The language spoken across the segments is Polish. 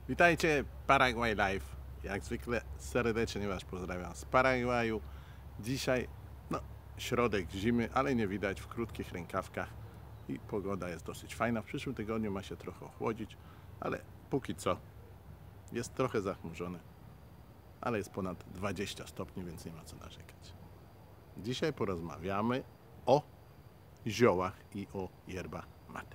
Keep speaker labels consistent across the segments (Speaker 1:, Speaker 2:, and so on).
Speaker 1: Witajcie, Paraguay Live. Jak zwykle serdecznie Was pozdrawiam z Paragwaju. Dzisiaj, środek zimy, ale nie widać, w krótkich rękawkach i pogoda jest dosyć fajna. W przyszłym tygodniu ma się trochę ochłodzić, ale póki co jest trochę zachmurzone, ale jest ponad 20 stopni, więc nie ma co narzekać. Dzisiaj porozmawiamy o ziołach i o yerba mate.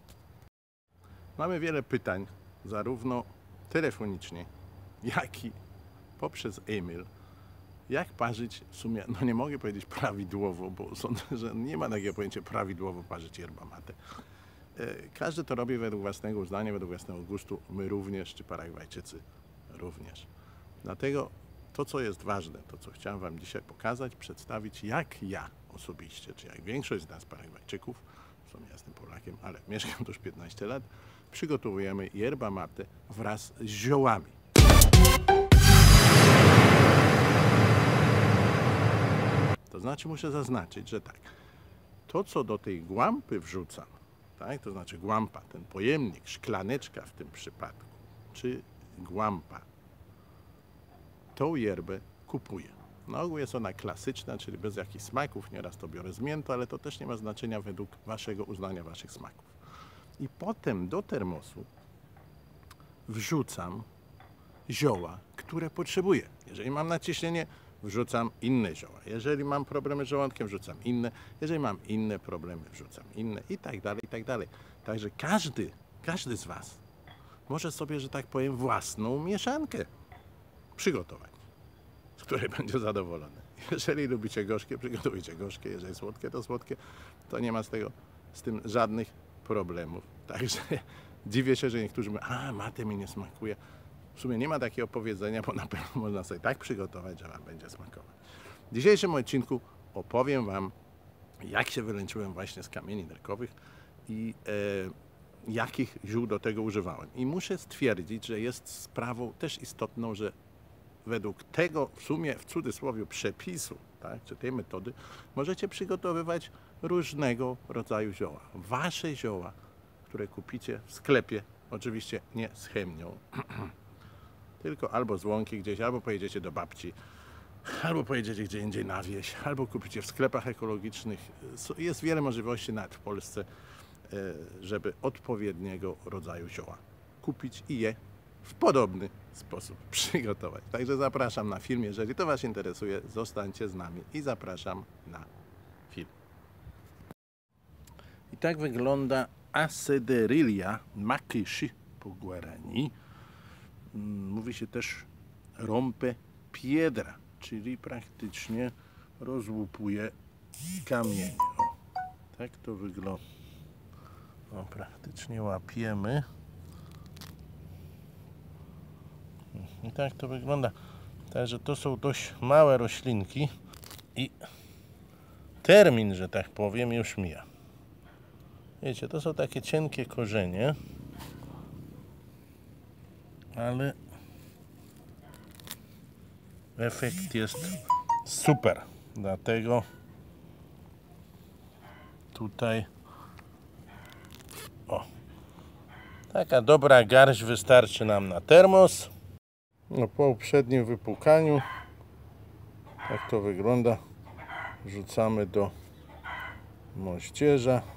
Speaker 1: Mamy wiele pytań, zarówno telefonicznie, jak i poprzez e-mail. Jak parzyć w sumie, nie mogę powiedzieć prawidłowo, bo sądzę, że nie ma takiego pojęcia prawidłowo parzyć yerba mate. Każdy to robi według własnego uznania, według własnego gustu. My również, czy Paragwajczycy również. Dlatego to, co jest ważne, to, co chciałem Wam dzisiaj pokazać, przedstawić, jak ja osobiście, czy jak większość z nas Paragwajczyków, w sumie jestem Polakiem, ale mieszkam tu już 15 lat, przygotowujemy yerba mate wraz z ziołami. To znaczy muszę zaznaczyć, że tak, to co do tej głampy wrzucam, tak, to znaczy głampa, ten pojemnik, szklaneczka w tym przypadku, czy głampa, tą yerbę kupuję. Na ogół jest ona klasyczna, czyli bez jakichś smaków, nieraz to biorę z miętą, ale to też nie ma znaczenia według Waszego uznania, Waszych smaków. I potem do termosu wrzucam zioła, które potrzebuję. Jeżeli mam nadciśnienie, wrzucam inne zioła. Jeżeli mam problemy z żołądkiem, wrzucam inne. Jeżeli mam inne problemy, wrzucam inne i tak dalej, i tak dalej. Także każdy z Was może sobie, że tak powiem, własną mieszankę przygotować, z której będzie zadowolony. Jeżeli lubicie gorzkie, przygotujcie gorzkie. Jeżeli słodkie, to słodkie. To nie ma z tym żadnych problemów. Także dziwię się, że niektórzy mówią, mate mi nie smakuje. W sumie nie ma takiego powiedzenia, bo na pewno można sobie tak przygotować, że Wam będzie smakować. W dzisiejszym odcinku opowiem Wam, jak się wylęczyłem właśnie z kamieni nerkowych i jakich ziół do tego używałem. I muszę stwierdzić, że jest sprawą też istotną, że według tego w sumie w cudzysłowie przepisu, tak, czy tej metody, możecie przygotowywać różnego rodzaju zioła. Wasze zioła, które kupicie w sklepie, oczywiście nie z chemią, tylko albo z łąki gdzieś, albo pojedziecie do babci, albo pojedziecie gdzie indziej na wieś, albo kupicie w sklepach ekologicznych. Jest wiele możliwości nawet w Polsce, żeby odpowiedniego rodzaju zioła kupić i je w podobny sposób przygotować. Także zapraszam na film. Jeżeli to Was interesuje, zostańcie z nami i zapraszam na film. I tak wygląda Acederyllia makyshi po guarani. Mówi się też rompe piedra, czyli praktycznie rozłupuje kamienie. O, tak to wygląda. O, praktycznie łapiemy. I tak to wygląda. Także to są dość małe roślinki i termin, że tak powiem, już mija. Wiecie, to są takie cienkie korzenie, ale efekt jest super. Dlatego tutaj taka dobra garść wystarczy nam na termos. Po uprzednim wypłukaniu, tak to wygląda, wrzucamy do moździerza.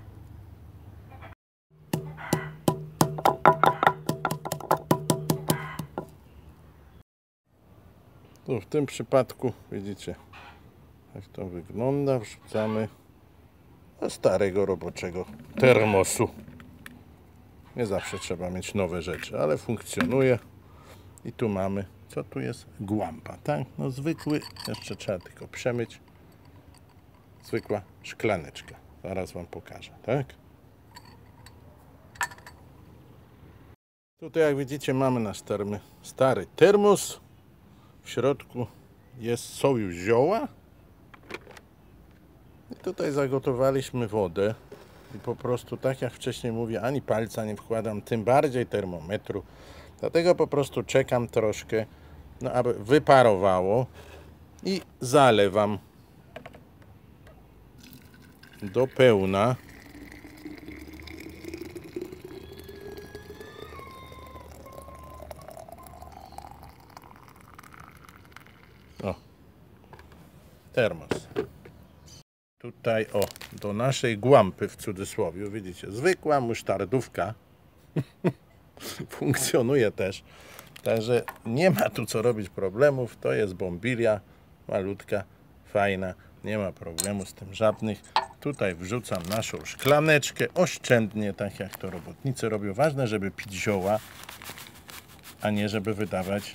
Speaker 1: Tu w tym przypadku widzicie, jak to wygląda, wrzucamy do starego roboczego termosu. Nie zawsze trzeba mieć nowe rzeczy, ale funkcjonuje. I tu mamy, co tu jest? Głampa, tak? Zwykły, jeszcze trzeba tylko przemyć. Zwykła szklaneczka. Zaraz Wam pokażę, tak? Tutaj, jak widzicie, mamy nasz stary termos. W środku są już zioła. I tutaj zagotowaliśmy wodę. I po prostu, tak jak wcześniej mówię, ani palca nie wkładam, tym bardziej termometru. Dlatego po prostu czekam troszkę, aby wyparowało i zalewam do pełna. termos. Tutaj o, do naszej głampy w cudzysłowie, widzicie, zwykła musztardówka funkcjonuje też. Także nie ma tu co robić problemów. To jest bombilia malutka, fajna. Nie ma problemu z tym żadnych. Tutaj wrzucam naszą szklaneczkę oszczędnie, tak jak to robotnicy robią. Ważne, żeby pić zioła, a nie żeby wydawać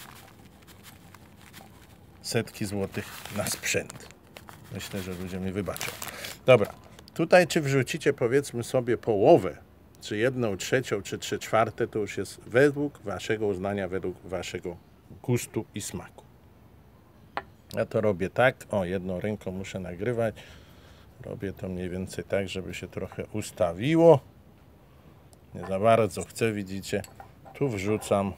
Speaker 1: setki złotych na sprzęt. Myślę, że ludzie mi wybaczą. Dobra, tutaj czy wrzucicie powiedzmy sobie połowę, czy 1/3, czy 3/4, to już jest według waszego uznania, według waszego gustu i smaku. Ja to robię tak, o, jedną ręką muszę nagrywać. Robię to mniej więcej tak, żeby się trochę ustawiło. Nie za bardzo chcę, widzicie. Tu wrzucam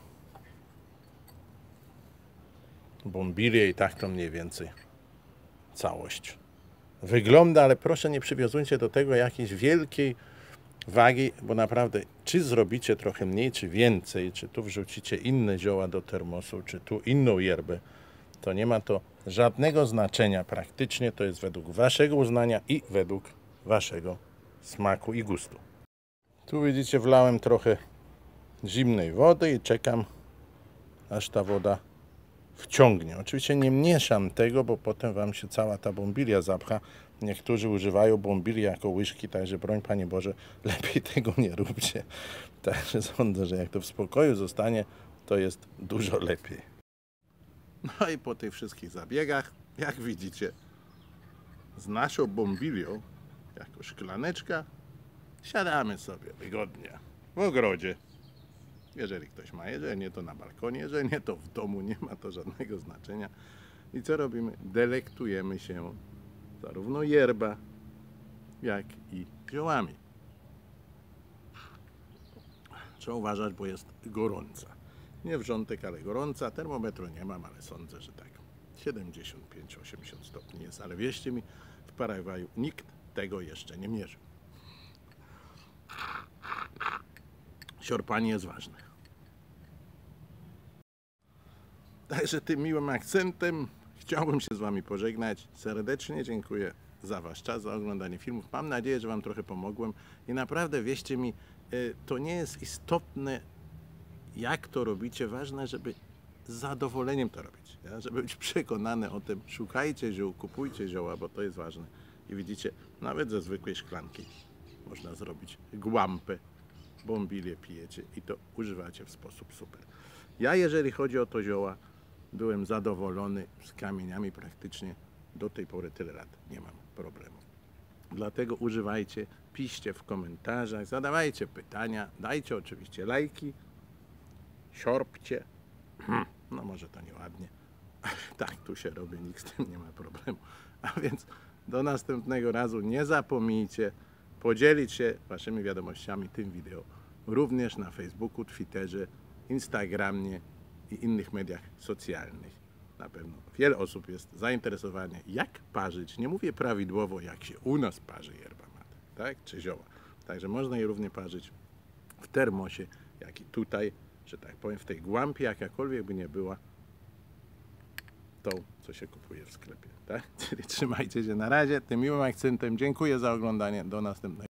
Speaker 1: bombilię i tak to mniej więcej całość wygląda, ale proszę nie przywiązujcie do tego jakiejś wielkiej wagi, bo naprawdę czy zrobicie trochę mniej, czy więcej, czy tu wrzucicie inne zioła do termosu, czy tu inną yerbę, to nie ma to żadnego znaczenia praktycznie, to jest według waszego uznania i według waszego smaku i gustu. Tu widzicie, wlałem trochę zimnej wody i czekam, aż ta woda wciągnie. Oczywiście nie mieszam tego, bo potem wam się cała ta bombilia zapcha. Niektórzy używają bombilii jako łyżki, także broń Panie Boże, lepiej tego nie róbcie. Także sądzę, że jak to w spokoju zostanie, to jest dużo lepiej. No i po tych wszystkich zabiegach, jak widzicie, z naszą bombilią, jako szklaneczka, siadamy sobie wygodnie w ogrodzie. Jeżeli ktoś ma, jeżeli nie, to na balkonie, jeżeli nie, to w domu, nie ma to żadnego znaczenia. I co robimy? Delektujemy się zarówno yerba, jak i ziołami. Trzeba uważać, bo jest gorąca. Nie wrzątek, ale gorąca. Termometru nie mam, ale sądzę, że tak 75-80 stopni jest. Ale wierzcie mi, w Paragwaju nikt tego jeszcze nie mierzył. Siorpanie jest ważne. Także tym miłym akcentem chciałbym się z wami pożegnać. Serdecznie dziękuję za wasz czas, za oglądanie filmów. Mam nadzieję, że wam trochę pomogłem i naprawdę wierzcie mi, to nie jest istotne, jak to robicie. Ważne, żeby z zadowoleniem to robić, ja? Żeby być przekonany o tym. Szukajcie ziół, kupujcie zioła, bo to jest ważne. I widzicie, nawet ze zwykłej szklanki można zrobić głampę, bombilię pijecie i to używacie w sposób super. Ja, jeżeli chodzi o to zioła, byłem zadowolony z kamieniami praktycznie do tej pory, tyle lat nie mam problemu. Dlatego używajcie, piszcie w komentarzach, zadawajcie pytania, dajcie oczywiście lajki, siorpcie. No może to nieładnie, ale tak tu się robi, nikt z tym nie ma problemu. A więc do następnego razu nie zapomnijcie podzielić się waszymi wiadomościami tym wideo również na Facebooku, Twitterze, Instagramie i innych mediach socjalnych. Na pewno wiele osób jest zainteresowane, jak parzyć. Nie mówię prawidłowo, jak się u nas parzy yerba mate, tak? Czy zioła. Także można je równie parzyć w termosie, jak i tutaj, że tak powiem, w tej głampie, jakakolwiek by nie była, tą, co się kupuje w sklepie, tak? Czyli trzymajcie się na razie. Tym miłym akcentem dziękuję za oglądanie. Do następnego.